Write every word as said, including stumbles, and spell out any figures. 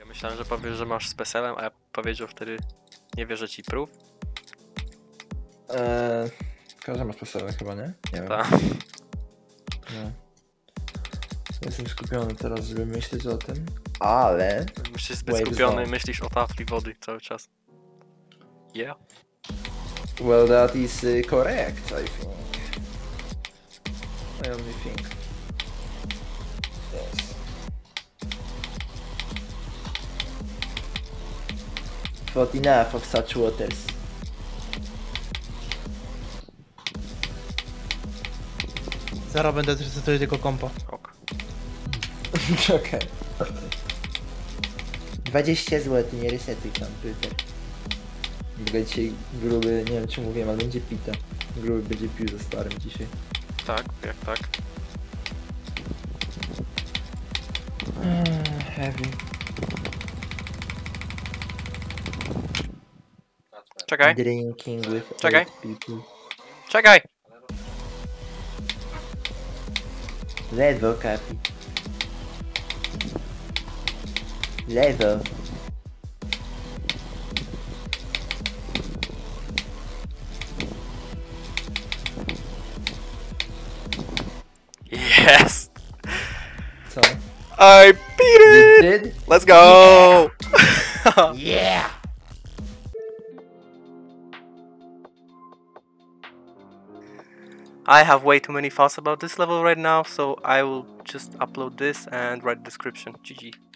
Myślałem, że powiesz, że masz z peselem, a ja powiedział wtedy nie wierzę ci prób. Eee, każdy ma sposoby chyba, nie? Nie wiem. Tak. No. Jestem skupiony teraz, żeby myśleć o tym, ale... Musisz być Wave skupiony zone. i myślisz o tafli wody cały czas. Yeah. Well, that is uh, correct, I think. I only think. Yes. But enough of such waters. Zaraz będę zresetować tego kompa. Ok. Okej. dwadzieścia złotych, nie resetuj komputer. W ogóle dzisiaj gruby, nie wiem czy mówiłem, ale będzie pita. Gruby będzie pił ze starym dzisiaj. Tak, jak tak. Heavy. Czekaj, Drinking with Czekaj. old people. czekaj! Lewo, kapi. Lewo. Yes! Co? I beat it! You did? Let's go! Yeah! I have way too many thoughts about this level right now, so I will just upload this and write a description. G G.